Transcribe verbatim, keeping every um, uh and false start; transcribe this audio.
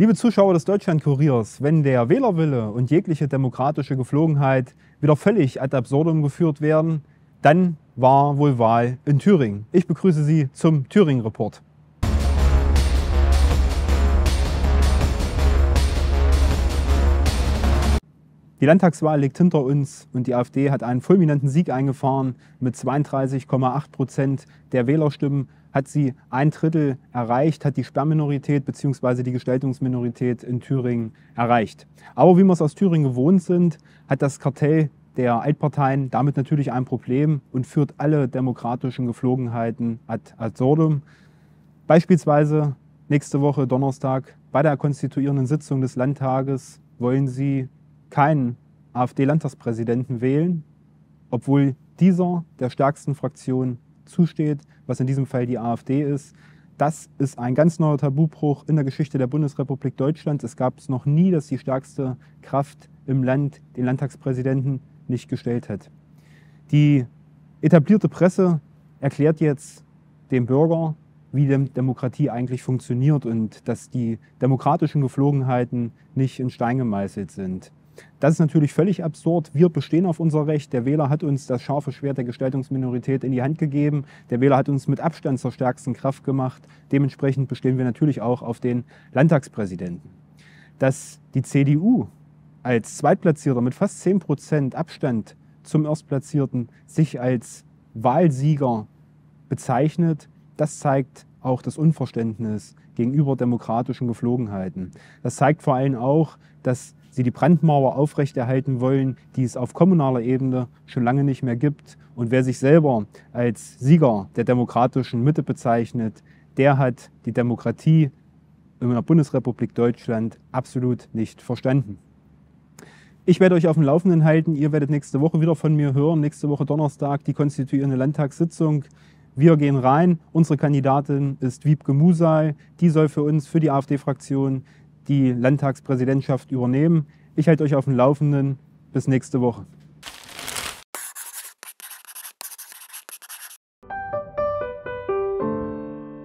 Liebe Zuschauer des Deutschlandkuriers, wenn der Wählerwille und jegliche demokratische Geflogenheit wieder völlig ad absurdum geführt werden, dann war wohl Wahl in Thüringen. Ich begrüße Sie zum Thüringen-Report. Die Landtagswahl liegt hinter uns und die AfD hat einen fulminanten Sieg eingefahren. Mit zweiunddreißig Komma acht Prozent der Wählerstimmen hat sie ein Drittel erreicht, hat die Sperrminorität bzw. die Gestaltungsminorität in Thüringen erreicht. Aber wie wir es aus Thüringen gewohnt sind, hat das Kartell der Altparteien damit natürlich ein Problem und führt alle demokratischen Geflogenheiten ad absurdum. Beispielsweise nächste Woche Donnerstag bei der konstituierenden Sitzung des Landtages wollen sie keinen AfD-Landtagspräsidenten wählen, obwohl dieser der stärksten Fraktion zusteht, was in diesem Fall die AfD ist. Das ist ein ganz neuer Tabubruch in der Geschichte der Bundesrepublik Deutschland. Es gab es noch nie, dass die stärkste Kraft im Land den Landtagspräsidenten nicht gestellt hat. Die etablierte Presse erklärt jetzt dem Bürger, wie Demokratie eigentlich funktioniert und dass die demokratischen Geflogenheiten nicht in Stein gemeißelt sind. Das ist natürlich völlig absurd. Wir bestehen auf unser Recht. Der Wähler hat uns das scharfe Schwert der Gestaltungsminorität in die Hand gegeben. Der Wähler hat uns mit Abstand zur stärksten Kraft gemacht. Dementsprechend bestehen wir natürlich auch auf den Landtagspräsidenten. Dass die C D U als Zweitplatzierter mit fast zehn Prozent Abstand zum Erstplatzierten sich als Wahlsieger bezeichnet, das zeigt auch das Unverständnis gegenüber demokratischen Geflogenheiten. Das zeigt vor allem auch, dass sie die Brandmauer aufrechterhalten wollen, die es auf kommunaler Ebene schon lange nicht mehr gibt. Und wer sich selber als Sieger der demokratischen Mitte bezeichnet, der hat die Demokratie in der Bundesrepublik Deutschland absolut nicht verstanden. Ich werde euch auf dem Laufenden halten. Ihr werdet nächste Woche wieder von mir hören. Nächste Woche Donnerstag die konstituierende Landtagssitzung. Wir gehen rein. Unsere Kandidatin ist Wiebke Musal. Die soll für uns, für die AfD-Fraktion, die Landtagspräsidentschaft übernehmen. Ich halte euch auf dem Laufenden. Bis nächste Woche.